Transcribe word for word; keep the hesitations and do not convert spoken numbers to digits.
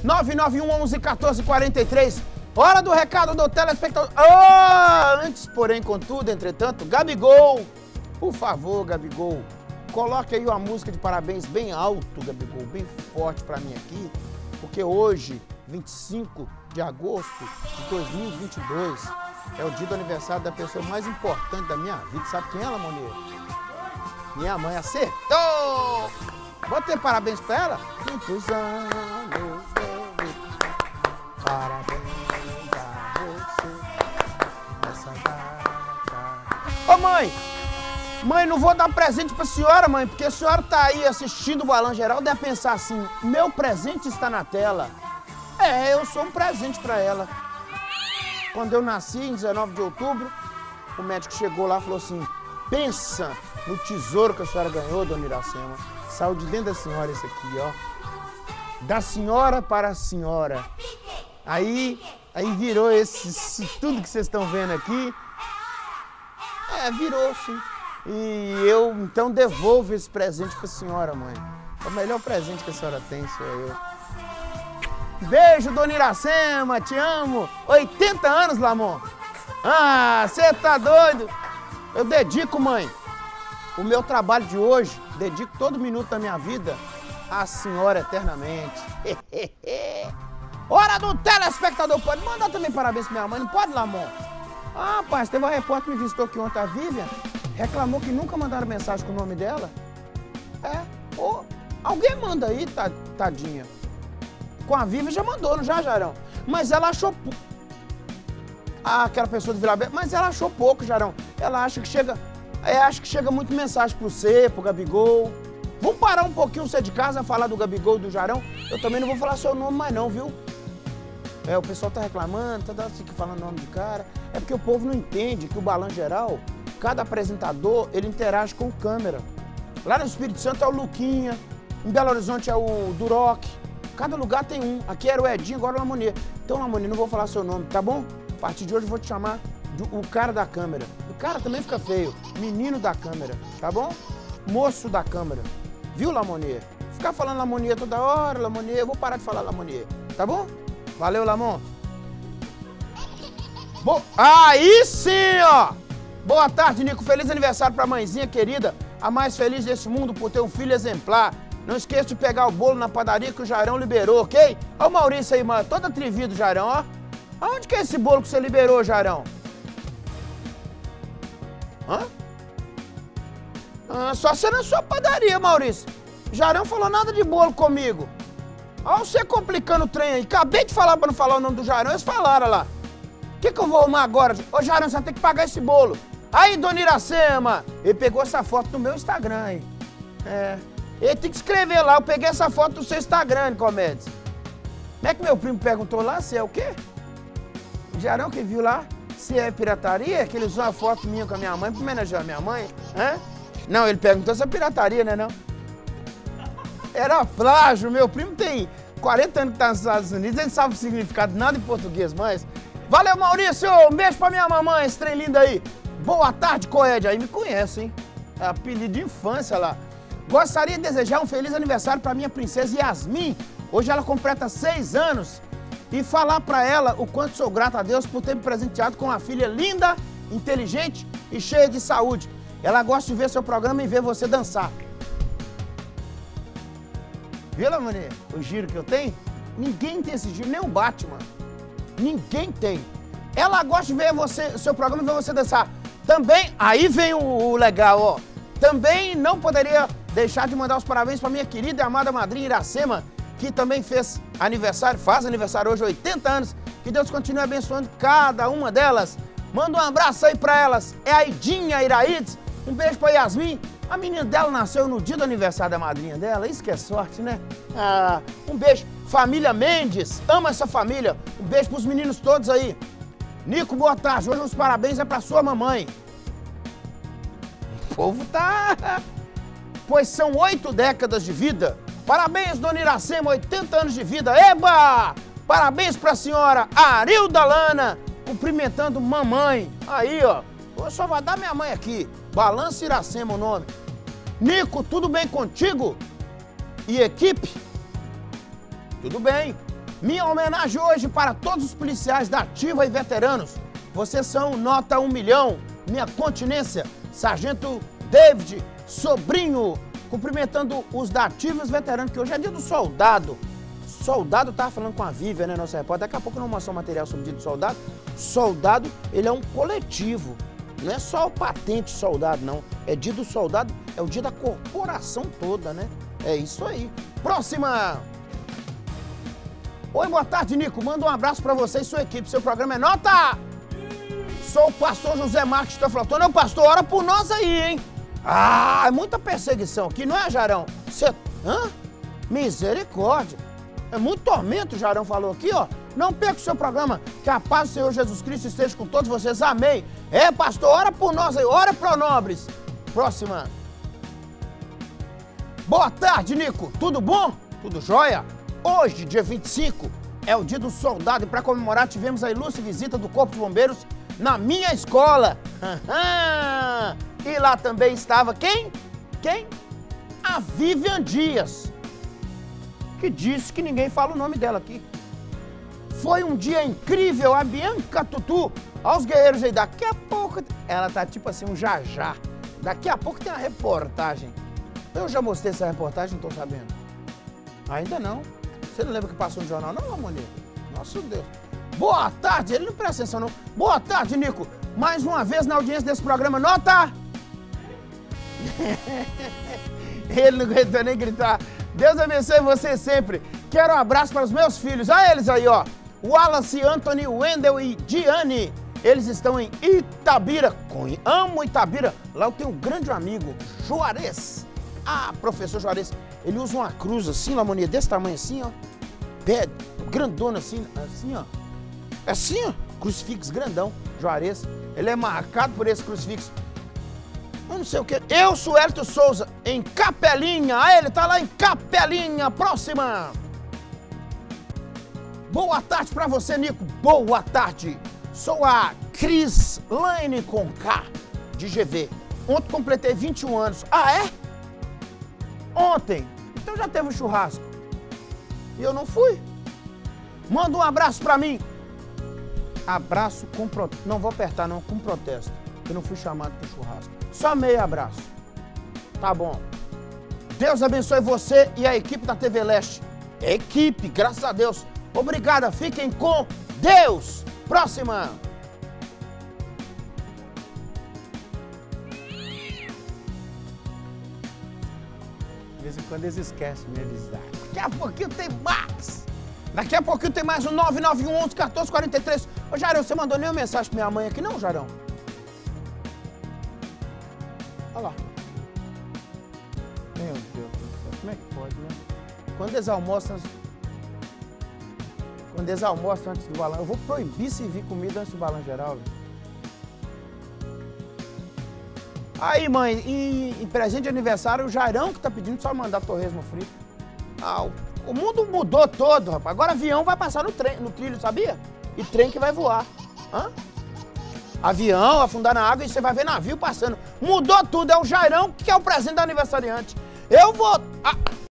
nove nove um onze quatorze quarenta e três. Hora do recado do telespectador. Oh, antes, porém, contudo, entretanto, Gabigol, por favor, Gabigol, coloque aí uma música de parabéns bem alto, Gabigol, bem forte pra mim aqui, porque hoje, vinte e cinco de agosto de dois mil e vinte e dois, é o dia do aniversário da pessoa mais importante da minha vida. Sabe quem é ela, Moneiro? Minha mãe acertou! Vou ter parabéns pra ela? Muitos anos, parabéns a você nessa data. Ô mãe! Mãe, não vou dar presente pra senhora, mãe, porque a senhora tá aí assistindo o Balanço Geral, deve pensar assim, meu presente está na tela. É, eu sou um presente pra ela. Quando eu nasci, em dezenove de outubro, o médico chegou lá e falou assim, pensa no tesouro que a senhora ganhou, dona Iracema. Saiu de dentro da senhora esse aqui, ó. Da senhora para a senhora. Aí, aí virou esse, esse tudo que vocês estão vendo aqui. É, virou, sim. E eu, então, devolvo esse presente pra senhora, mãe. É o melhor presente que a senhora tem, sou eu. Beijo, dona Iracema, te amo. oitenta anos, Lamon. Ah, você tá doido? Eu dedico, mãe, o meu trabalho de hoje, dedico todo minuto da minha vida à senhora eternamente. Hora do telespectador. Pode mandar também parabéns pra minha mãe, não pode, Lamon? Ah, rapaz, teve uma repórter que me visitou aqui ontem, a Vivian, reclamou que nunca mandaram mensagem com o nome dela. É, ou alguém manda aí, tadinha. Com a Vivian já mandou, não já, Jarão? Mas ela achou... Ah, aquela pessoa do Vila Bela, mas ela achou pouco, Jarão. Ela acha que chega... É, acha que chega muito mensagem pro você, pro Gabigol. Vamos parar um pouquinho você de casa, falar do Gabigol e do Jarão? Eu também não vou falar seu nome mais não, viu? É, o pessoal tá reclamando, tá dando fica falando o nome do cara. É porque o povo não entende que o Balanço Geral, cada apresentador, ele interage com câmera. Lá no Espírito Santo é o Luquinha, em Belo Horizonte é o Duroc. Cada lugar tem um. Aqui era o Edinho, agora o Lamonier. Então, Lamonier, não vou falar seu nome, tá bom? A partir de hoje eu vou te chamar de o cara da câmera. O cara também fica feio. Menino da câmera, tá bom? Moço da câmera. Viu, Lamonier? Ficar falando Lamonier toda hora, Lamonier, eu vou parar de falar Lamonier, tá bom? Valeu, Lamon. Bo... Aí sim, ó! Boa tarde, Nico. Feliz aniversário pra mãezinha querida, a mais feliz desse mundo por ter um filho exemplar. Não esqueça de pegar o bolo na padaria que o Jairão liberou, ok? Olha o Maurício aí, mano, todo atrevido, Jairão, ó. Aonde que é esse bolo que você liberou, Jairão? Hã? Ah, só ser na sua padaria, Maurício. Jairão falou nada de bolo comigo. Olha você complicando o trem aí. Acabei de falar pra não falar o nome do Jairão, eles falaram lá. O que que eu vou arrumar agora? Ô, Jairão, você vai ter que pagar esse bolo. Aí, dona Iracema, ele pegou essa foto no meu Instagram aí. É... Ele tem que escrever lá, eu peguei essa foto do seu Instagram, Nicomedes. Como é que meu primo perguntou lá se é o quê? O Jarão que viu lá, se é pirataria, que ele usou uma foto minha com a minha mãe pra homenagear a minha mãe, hã? Não, ele perguntou se é pirataria, né não? Era plágio, meu primo tem quarenta anos que tá nos Estados Unidos, ele não sabe o significado de nada em português, mas... Valeu, Maurício, um beijo pra minha mamãe, esse trem lindo aí. Boa tarde, Coed, aí me conhece, hein? É apelido de infância lá. Gostaria de desejar um feliz aniversário para minha princesa Yasmin. Hoje ela completa seis anos. E falar para ela o quanto sou grato a Deus por ter me presenteado com uma filha linda, inteligente e cheia de saúde. Ela gosta de ver seu programa e ver você dançar. Viu, Lamonier? O giro que eu tenho? Ninguém tem esse giro, nem o Batman. Ninguém tem. Ela gosta de ver você, seu programa e ver você dançar. Também, aí vem o, o legal, ó. Também não poderia deixar de mandar os parabéns para minha querida e amada madrinha Iracema, que também fez aniversário, faz aniversário hoje, oitenta anos. Que Deus continue abençoando cada uma delas. Manda um abraço aí para elas. É a Idinha Iraídes. Um beijo para Yasmin. A menina dela nasceu no dia do aniversário da madrinha dela. Isso que é sorte, né? Ah, um beijo. Família Mendes. Ama essa família. Um beijo para os meninos todos aí. Nico, boa tarde. Hoje os parabéns é para sua mamãe. O povo tá... Pois são oito décadas de vida. Parabéns, dona Iracema, oitenta anos de vida. Eba! Parabéns pra senhora Arilda Lana, cumprimentando mamãe. Aí, ó. Só vai dar minha mãe aqui. Balanço Iracema o nome. Nico, tudo bem contigo? E equipe? Tudo bem. Minha homenagem hoje para todos os policiais da ativa e veteranos. Vocês são nota um milhão. Minha continência, Sargento David Sobrinho, cumprimentando os da ativa e os veteranos, que hoje é dia do soldado. Soldado, tava falando com a Vivian, né, nossa repórter, daqui a pouco não mostrou material sobre o dia do soldado. Soldado, ele é um coletivo, não é só o patente soldado, não. É dia do soldado, é o dia da corporação toda, né? É isso aí. Próxima! Oi, boa tarde, Nico. Manda um abraço pra você e sua equipe. Seu programa é nota... Sou o pastor José Marques Teoflotone. Ô, pastor, ora por nós aí, hein? Ah, é muita perseguição aqui, não é, Jarão? Cê... Hã? Misericórdia. É muito tormento, o Jarão falou aqui, ó. Não perca o seu programa. Que a paz do Senhor Jesus Cristo esteja com todos vocês. Amém. É, pastor, ora por nós aí. Ora pro nobres. Próxima. Boa tarde, Nico. Tudo bom? Tudo jóia? Hoje, dia vinte e cinco, é o dia do soldado. E para comemorar, tivemos a ilustre visita do Corpo de Bombeiros na minha escola. E lá também estava quem? Quem? A Vivian Dias, que disse que ninguém fala o nome dela aqui. Foi um dia incrível, a Bianca Tutu. Aos guerreiros aí, daqui a pouco... Ela tá tipo assim, um jajá. Daqui a pouco tem uma reportagem. Eu já mostrei essa reportagem, não tô sabendo. Ainda não. Você não lembra que passou no jornal, não, Ramoninha? Nossa Deus. Boa tarde, ele não presta atenção, não. Boa tarde, Nico. Mais uma vez na audiência desse programa, nota... Ele não aguentou nem gritar. Deus abençoe você sempre. Quero um abraço para os meus filhos. Olha eles aí, ó. Wallace, Anthony, Wendel e Diane. Eles estão em Itabira. Amo Itabira. Lá eu tenho um grande amigo, Juarez. Ah, professor Juarez. Ele usa uma cruz assim, Lamonia, desse tamanho assim, ó. Pé, grandona assim, assim, ó. Assim, ó. Crucifixo grandão, Juarez. Ele é marcado por esse crucifixo. Eu não sei o que. Eu sou Hélito Souza, em Capelinha. Ah, ele tá lá em Capelinha. Próxima. Boa tarde pra você, Nico. Boa tarde. Sou a Cris Laine com K, de G V. Ontem completei vinte e um anos. Ah, é? Ontem. Então já teve um churrasco. E eu não fui. Manda um abraço pra mim. Abraço com protesto. Não vou apertar, não, com protesto. Eu não fui chamado pro churrasco. Só meio abraço. Tá bom. Deus abençoe você e a equipe da T V Leste. Equipe, graças a Deus. Obrigada, fiquem com Deus. Próxima. De vez em quando eles esquecem, né? Eles... Daqui a pouquinho tem mais. Daqui a pouquinho tem mais um nove nove um, onze, quatorze, quarenta e três. Ô, Jarão, você mandou nenhuma mensagem pra minha mãe aqui, não, Jarão? Olha lá. Meu Deus do céu, como é que pode, né? Quando eles almoçam... Quando eles almoçam antes do balão, eu vou proibir servir comida antes do balão geral, velho. Aí, mãe, em, em presente de aniversário, o Jairão que tá pedindo só mandar torresmo frito. Ah, o, o mundo mudou todo, rapaz. Agora avião vai passar no, trem, no trilho, sabia? E trem que vai voar. Hã? Avião, afundar na água e você vai ver navio passando. Mudou tudo, é o Jairão que é o presente do aniversariante. Eu vou... Ah,